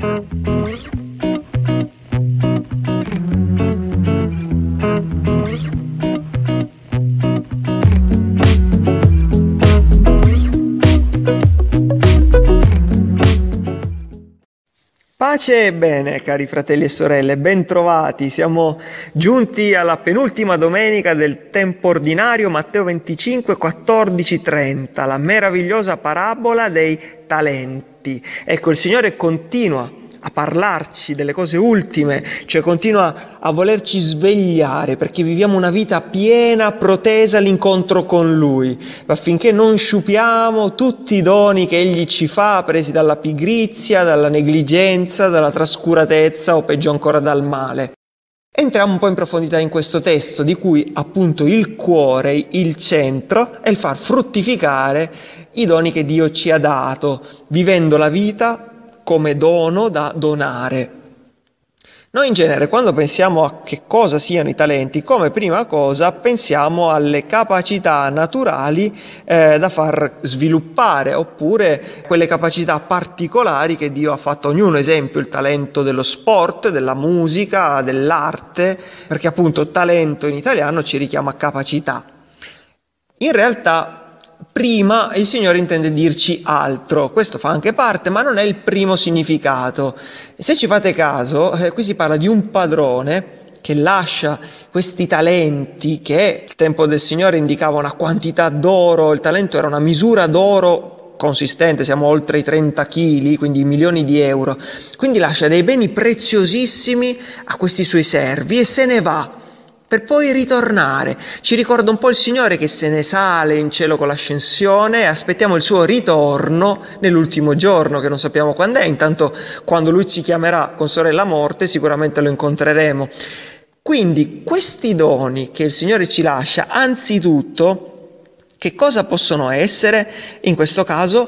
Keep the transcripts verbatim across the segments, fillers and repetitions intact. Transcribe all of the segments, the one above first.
Pace e bene, cari fratelli e sorelle, ben trovati. Siamo giunti alla penultima domenica del tempo ordinario, Matteo venticinque, quattordici, trenta, la meravigliosa parabola dei talenti. Ecco, il Signore continua a parlarci delle cose ultime, cioè continua a volerci svegliare perché viviamo una vita piena, protesa all'incontro con Lui, affinché non sciupiamo tutti i doni che Egli ci fa, presi dalla pigrizia, dalla negligenza, dalla trascuratezza o peggio ancora dal male. Entriamo un po' in profondità in questo testo, di cui appunto il cuore, il centro, è il far fruttificare i doni che Dio ci ha dato, vivendo la vita come dono da donare. Noi in genere, quando pensiamo a che cosa siano i talenti, come prima cosa pensiamo alle capacità naturali eh, da far sviluppare, oppure quelle capacità particolari che Dio ha fatto a ognuno, esempio il talento dello sport, della musica, dell'arte, perché appunto talento in italiano ci richiama capacità. In realtà prima il Signore intende dirci altro, questo fa anche parte, ma non è il primo significato. Se ci fate caso, eh, qui si parla di un padrone che lascia questi talenti che al tempo del Signore indicava una quantità d'oro, il talento era una misura d'oro consistente, siamo oltre i trenta chili, quindi milioni di euro, quindi lascia dei beni preziosissimi a questi suoi servi e se ne va, per poi ritornare. Ci ricorda un po' il Signore che se ne sale in cielo con l'ascensione e aspettiamo il suo ritorno nell'ultimo giorno, che non sappiamo quando è, intanto quando Lui ci chiamerà con sorella morte sicuramente lo incontreremo. Quindi questi doni che il Signore ci lascia, anzitutto, che cosa possono essere? In questo caso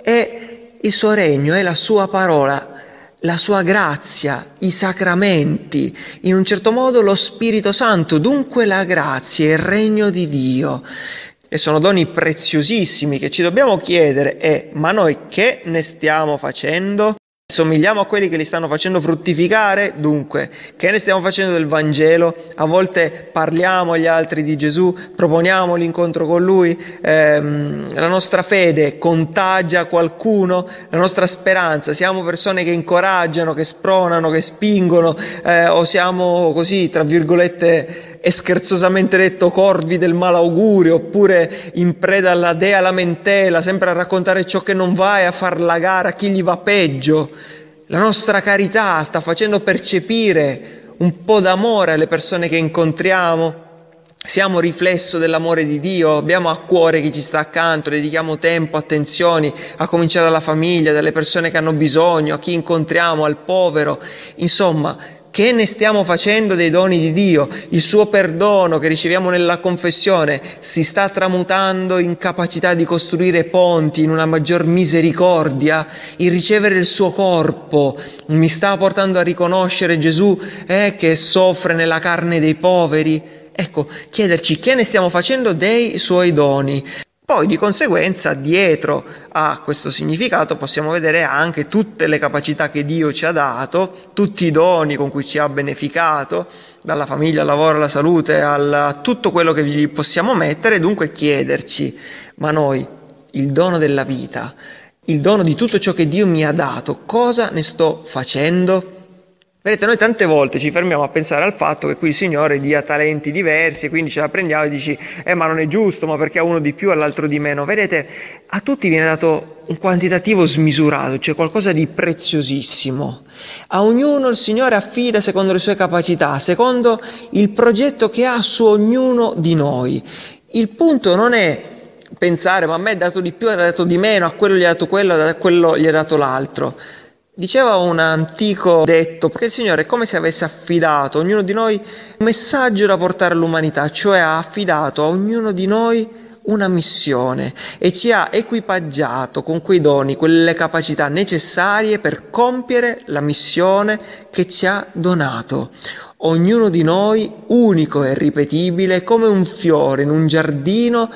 è il suo regno, è la sua parola, la sua grazia, i sacramenti, in un certo modo lo Spirito Santo, dunque la grazia, il regno di Dio. E sono doni preziosissimi che ci dobbiamo chiedere è: ma noi che ne stiamo facendo? Somigliamo a quelli che li stanno facendo fruttificare? Dunque, che ne stiamo facendo del Vangelo? A volte parliamo agli altri di Gesù, proponiamo l'incontro con Lui, ehm, la nostra fede contagia qualcuno, la nostra speranza, siamo persone che incoraggiano, che spronano, che spingono, eh, o siamo così, tra virgolette, è scherzosamente detto corvi del malaugurio, oppure in preda alla dea lamentela, sempre a raccontare ciò che non va e a far la gara a chi gli va peggio. La nostra carità sta facendo percepire un po' d'amore alle persone che incontriamo. Siamo riflesso dell'amore di Dio, abbiamo a cuore chi ci sta accanto, dedichiamo tempo, attenzioni, a cominciare dalla famiglia, dalle persone che hanno bisogno, a chi incontriamo, al povero, insomma. Che ne stiamo facendo dei doni di Dio? Il suo perdono che riceviamo nella confessione si sta tramutando in capacità di costruire ponti, in una maggior misericordia? Il ricevere il suo corpo mi sta portando a riconoscere Gesù eh, che soffre nella carne dei poveri? Ecco, chiederci che ne stiamo facendo dei suoi doni. Poi di conseguenza dietro a questo significato possiamo vedere anche tutte le capacità che Dio ci ha dato, tutti i doni con cui ci ha beneficato, dalla famiglia al lavoro alla salute, a tutto quello che gli possiamo mettere, dunque chiederci: ma noi il dono della vita, il dono di tutto ciò che Dio mi ha dato, cosa ne sto facendo? Vedete, noi tante volte ci fermiamo a pensare al fatto che qui il Signore dia talenti diversi e quindi ce la prendiamo e dici eh ma non è giusto, ma perché a uno di più e all'altro di meno? Vedete, a tutti viene dato un quantitativo smisurato, cioè qualcosa di preziosissimo. A ognuno il Signore affida secondo le sue capacità, secondo il progetto che ha su ognuno di noi. Il punto non è pensare ma a me è dato di più, è dato di meno, a quello gli è dato quello, a quello gli è dato l'altro. Diceva un antico detto che il Signore è come se avesse affidato a ognuno di noi un messaggio da portare all'umanità, cioè ha affidato a ognuno di noi una missione e ci ha equipaggiato con quei doni, quelle capacità necessarie per compiere la missione che ci ha donato. Ognuno di noi unico e irripetibile, come un fiore in un giardino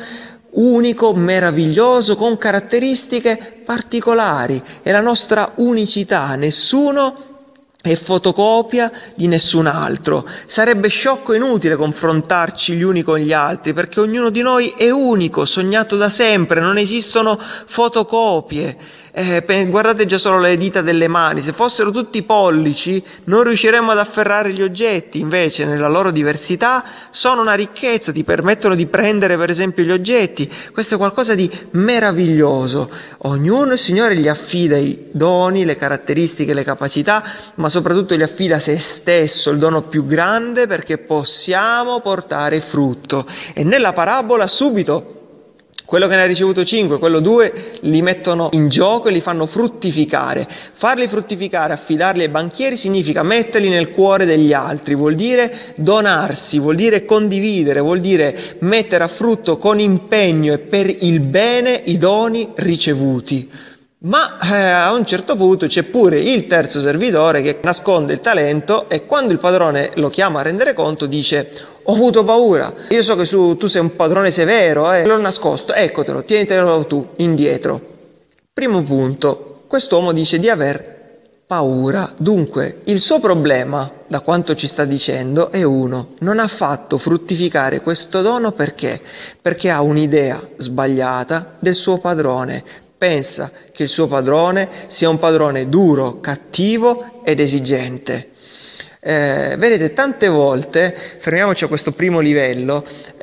unico, meraviglioso, con caratteristiche particolari. È la nostra unicità, nessuno è fotocopia di nessun altro. Sarebbe sciocco e inutile confrontarci gli uni con gli altri, perché ognuno di noi è unico, sognato da sempre, non esistono fotocopie. Eh, guardate già solo le dita delle mani, se fossero tutti pollici non riusciremmo ad afferrare gli oggetti, invece nella loro diversità sono una ricchezza, ti permettono di prendere per esempio gli oggetti. Questo è qualcosa di meraviglioso. Ognuno il Signore gli affida i doni, le caratteristiche, le capacità, ma soprattutto gli affida se stesso, il dono più grande, perché possiamo portare frutto. E nella parabola subito quello che ne ha ricevuto cinque, quello due, li mettono in gioco e li fanno fruttificare. Farli fruttificare, affidarli ai banchieri, significa metterli nel cuore degli altri, vuol dire donarsi, vuol dire condividere, vuol dire mettere a frutto con impegno e per il bene i doni ricevuti. Ma eh, a un certo punto c'è pure il terzo servitore che nasconde il talento e quando il padrone lo chiama a rendere conto dice: ho avuto paura, io so che su, tu sei un padrone severo, eh, l'ho nascosto, eccotelo, tienitelo tu indietro. Primo punto, quest'uomo dice di aver paura. Dunque il suo problema, da quanto ci sta dicendo, è uno: non ha fatto fruttificare questo dono perché? Perché ha un'idea sbagliata del suo padrone. Pensa che il suo padrone sia un padrone duro, cattivo ed esigente. Eh, vedete, tante volte, fermiamoci a questo primo livello,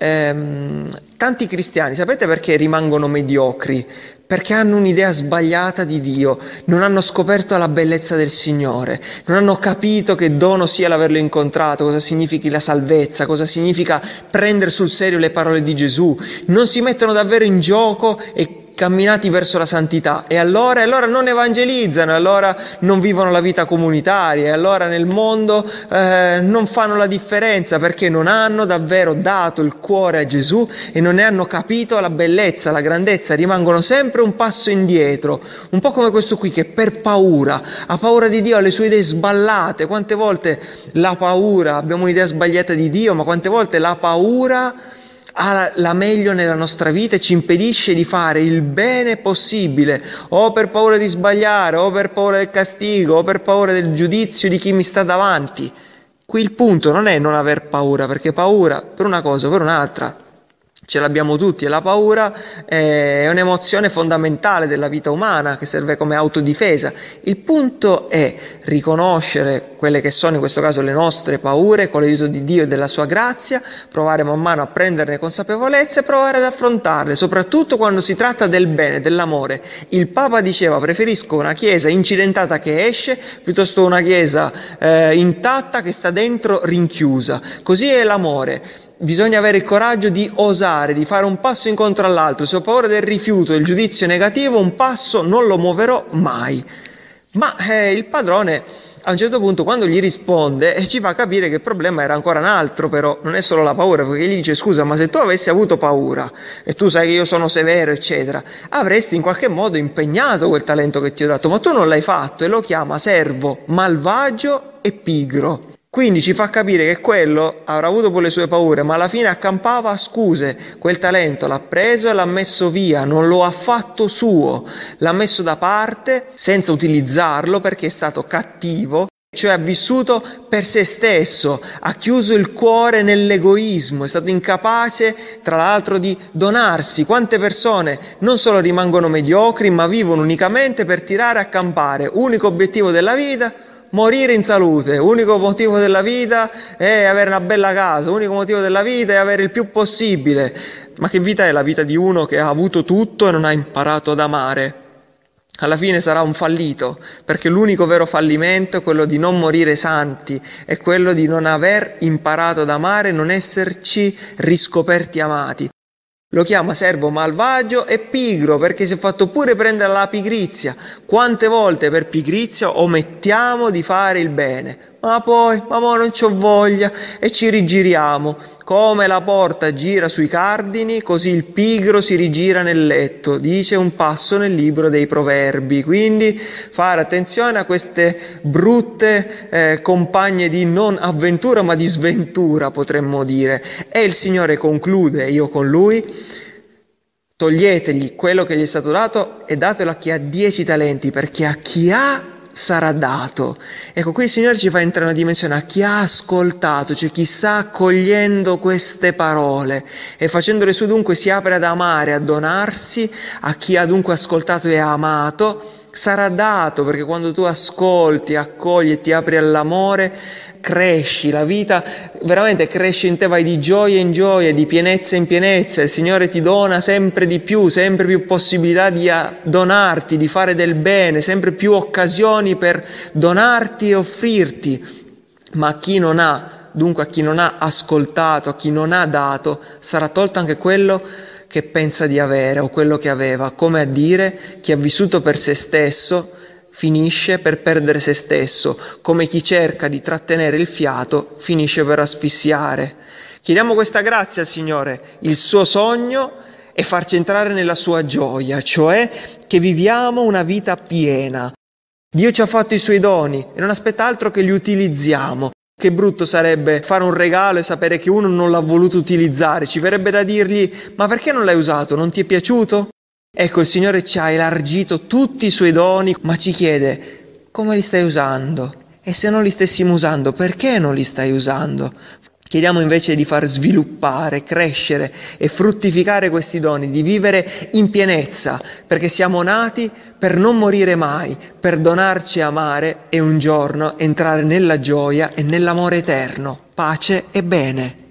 ehm, tanti cristiani, sapete perché rimangono mediocri? Perché hanno un'idea sbagliata di Dio, non hanno scoperto la bellezza del Signore, non hanno capito che dono sia l'averlo incontrato, cosa significhi la salvezza, cosa significa prendere sul serio le parole di Gesù, non si mettono davvero in gioco e camminati verso la santità e allora, e allora non evangelizzano, allora non vivono la vita comunitaria e allora nel mondo eh, non fanno la differenza perché non hanno davvero dato il cuore a Gesù e non ne hanno capito la bellezza, la grandezza, rimangono sempre un passo indietro, un po' come questo qui che per paura, ha paura di Dio, ha le sue idee sballate. Quante volte la paura, abbiamo un'idea sbagliata di Dio, ma quante volte la paura ha la meglio nella nostra vita e ci impedisce di fare il bene possibile, o per paura di sbagliare, o per paura del castigo, o per paura del giudizio di chi mi sta davanti. Qui il punto non è non aver paura, perché paura per una cosa o per un'altra ce l'abbiamo tutti e la paura è un'emozione fondamentale della vita umana che serve come autodifesa. Il punto è riconoscere quelle che sono in questo caso le nostre paure con l'aiuto di Dio e della sua grazia, provare man mano a prenderne consapevolezza e provare ad affrontarle, soprattutto quando si tratta del bene, dell'amore. Il Papa diceva: preferisco una chiesa incidentata che esce piuttosto una chiesa eh, intatta che sta dentro rinchiusa. Così è l'amore. Bisogna avere il coraggio di osare, di fare un passo incontro all'altro. Se ho paura del rifiuto, del giudizio negativo, un passo non lo muoverò mai. Ma eh, il padrone a un certo punto, quando gli risponde, eh, ci fa capire che il problema era ancora un altro, però non è solo la paura, perché gli dice: scusa, ma se tu avessi avuto paura e tu sai che io sono severo eccetera, avresti in qualche modo impegnato quel talento che ti ho dato, ma tu non l'hai fatto, e lo chiama servo malvagio e pigro. Quindi ci fa capire che quello avrà avuto pure le sue paure, ma alla fine accampava scuse. Quel talento l'ha preso e l'ha messo via, non lo ha fatto suo, l'ha messo da parte senza utilizzarlo perché è stato cattivo, cioè ha vissuto per se stesso, ha chiuso il cuore nell'egoismo, è stato incapace tra l'altro di donarsi. Quante persone non solo rimangono mediocri, ma vivono unicamente per tirare a campare, unico obiettivo della vita: morire in salute. Unico motivo della vita è avere una bella casa, unico motivo della vita è avere il più possibile. Ma che vita è la vita di uno che ha avuto tutto e non ha imparato ad amare? Alla fine sarà un fallito, perché l'unico vero fallimento è quello di non morire santi, è quello di non aver imparato ad amare, non esserci riscoperti amati. Lo chiama servo malvagio e pigro perché si è fatto pure prendere la pigrizia. Quante volte per pigrizia omettiamo di fare il bene? Ma poi, ma mo non c'ho voglia, e ci rigiriamo. Come la porta gira sui cardini, così il pigro si rigira nel letto, dice un passo nel libro dei Proverbi. Quindi fare attenzione a queste brutte eh, compagne di non avventura ma di sventura, potremmo dire. E il Signore conclude, io con lui: Toglietegli quello che gli è stato dato e datelo a chi ha dieci talenti, perché a chi ha sarà dato. Ecco, qui il Signore ci fa entrare in una dimensione a chi ha ascoltato, cioè chi sta accogliendo queste parole e facendole su dunque si apre ad amare, a donarsi. A chi ha dunque ascoltato e amato sarà dato, perché quando tu ascolti, accogli e ti apri all'amore, cresci, la vita veramente cresce in te, vai di gioia in gioia, di pienezza in pienezza, il Signore ti dona sempre di più, sempre più possibilità di donarti, di fare del bene, sempre più occasioni per donarti e offrirti. Ma a chi non ha, dunque a chi non ha ascoltato, a chi non ha dato, sarà tolto anche quello che pensa di avere o quello che aveva, come a dire chi ha vissuto per se stesso finisce per perdere se stesso, come chi cerca di trattenere il fiato finisce per asfissiare. Chiediamo questa grazia al Signore, il suo sogno è farci entrare nella sua gioia, cioè che viviamo una vita piena. Dio ci ha fatto i suoi doni e non aspetta altro che li utilizziamo. Che brutto sarebbe fare un regalo e sapere che uno non l'ha voluto utilizzare, ci verrebbe da dirgli: ma perché non l'hai usato? Non ti è piaciuto? Ecco, il Signore ci ha elargito tutti i suoi doni, ma ci chiede: come li stai usando? E se non li stessimo usando, perché non li stai usando? Chiediamo invece di far sviluppare, crescere e fruttificare questi doni, di vivere in pienezza, perché siamo nati per non morire mai, per donarci a amare e un giorno entrare nella gioia e nell'amore eterno, pace e bene.